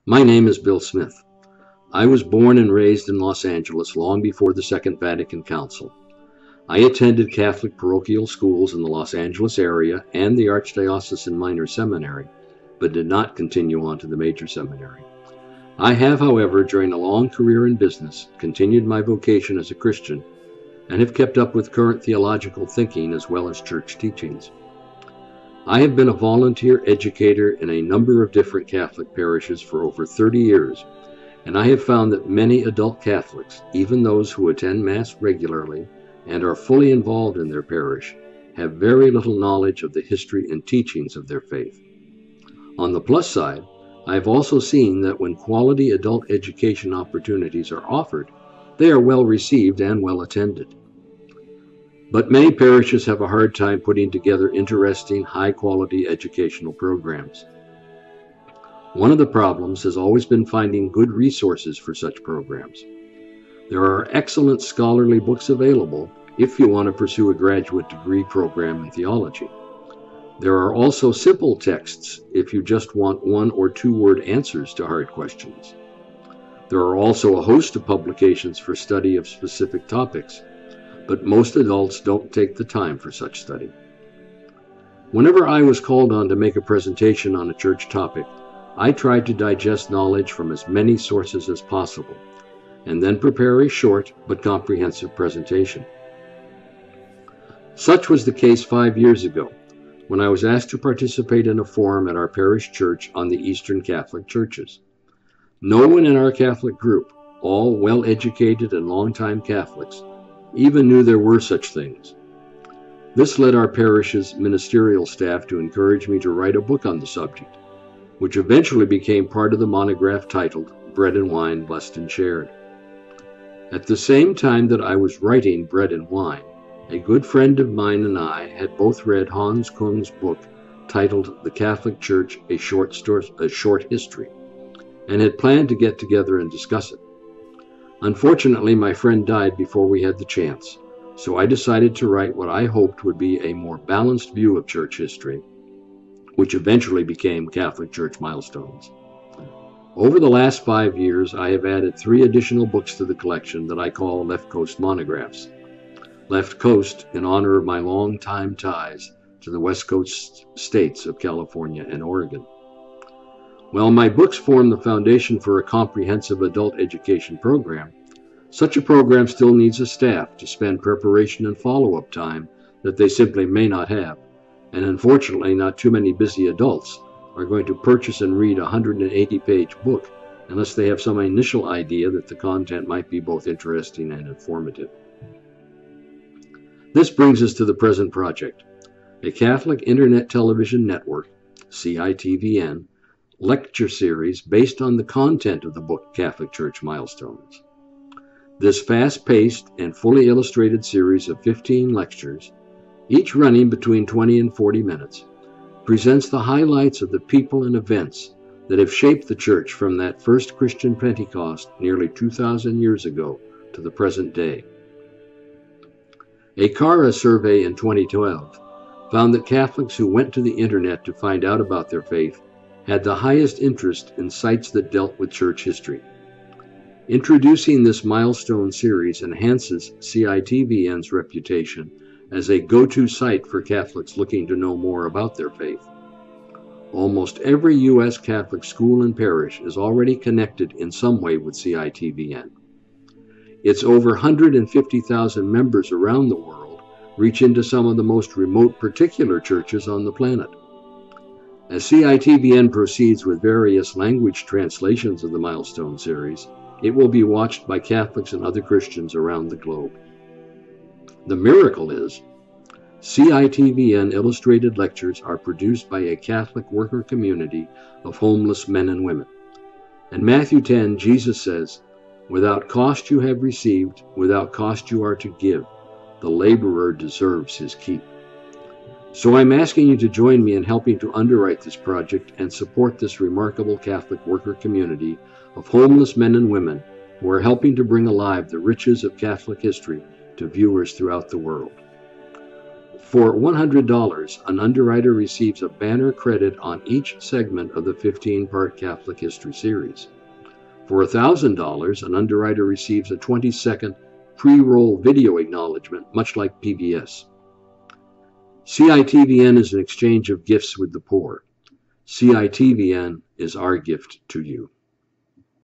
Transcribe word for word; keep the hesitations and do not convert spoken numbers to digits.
My name is Bill Smith. I was born and raised in Los Angeles long before the Second Vatican Council. I attended Catholic parochial schools in the Los Angeles area and the Archdiocesan Minor Seminary, but did not continue on to the major seminary. I have, however, during a long career in business, continued my vocation as a Christian and have kept up with current theological thinking as well as church teachings. I have been a volunteer educator in a number of different Catholic parishes for over thirty years, and I have found that many adult Catholics, even those who attend Mass regularly and are fully involved in their parish, have very little knowledge of the history and teachings of their faith. On the plus side, I have also seen that when quality adult education opportunities are offered, they are well received and well attended. But many parishes have a hard time putting together interesting, high-quality educational programs. One of the problems has always been finding good resources for such programs. There are excellent scholarly books available if you want to pursue a graduate degree program in theology. There are also simple texts if you just want one or two word answers to hard questions. There are also a host of publications for study of specific topics, but most adults don't take the time for such study. Whenever I was called on to make a presentation on a church topic, I tried to digest knowledge from as many sources as possible, and then prepare a short but comprehensive presentation. Such was the case five years ago, when I was asked to participate in a forum at our parish church on the Eastern Catholic churches. No one in our Catholic group, all well-educated and longtime Catholics, even knew there were such things. This led our parish's ministerial staff to encourage me to write a book on the subject, which eventually became part of the monograph titled Bread and Wine Blessed and Shared. At the same time that I was writing Bread and Wine, a good friend of mine and I had both read Hans Kung's book titled The Catholic Church, A Short, Story, A Short History, and had planned to get together and discuss it. Unfortunately, my friend died before we had the chance, so I decided to write what I hoped would be a more balanced view of church history, which eventually became Catholic Church Milestones. Over the last five years, I have added three additional books to the collection that I call Left Coast Monographs. Left Coast in honor of my long-time ties to the West Coast states of California and Oregon. While my books form the foundation for a comprehensive adult education program, such a program still needs a staff to spend preparation and follow-up time that they simply may not have, and unfortunately not too many busy adults are going to purchase and read a one hundred eighty page book unless they have some initial idea that the content might be both interesting and informative. This brings us to the present project, a Catholic Internet Television Network, C I T V N, lecture series based on the content of the book Catholic Church Milestones. This fast-paced and fully illustrated series of fifteen lectures, each running between twenty and forty minutes, presents the highlights of the people and events that have shaped the Church from that first Christian Pentecost nearly two thousand years ago to the present day. A CARA survey in twenty twelve found that Catholics who went to the internet to find out about their faith had the highest interest in sites that dealt with church history. Introducing this milestone series enhances C I T V N's reputation as a go-to site for Catholics looking to know more about their faith. Almost every U S Catholic school and parish is already connected in some way with C I T V N. Its over one hundred fifty thousand members around the world reach into some of the most remote particular churches on the planet. As C I T V N proceeds with various language translations of the Milestone series, it will be watched by Catholics and other Christians around the globe. The miracle is, C I T V N illustrated lectures are produced by a Catholic worker community of homeless men and women. In Matthew ten, Jesus says, "Without cost you have received, without cost you are to give. The laborer deserves his keep." So I'm asking you to join me in helping to underwrite this project and support this remarkable Catholic worker community of homeless men and women who are helping to bring alive the riches of Catholic history to viewers throughout the world. For one hundred dollars, an underwriter receives a banner credit on each segment of the fifteen-part Catholic History series. For one thousand dollars, an underwriter receives a twenty-second pre-roll video acknowledgement, much like P B S. C I T V N is an exchange of gifts with the poor. C I T V N is our gift to you.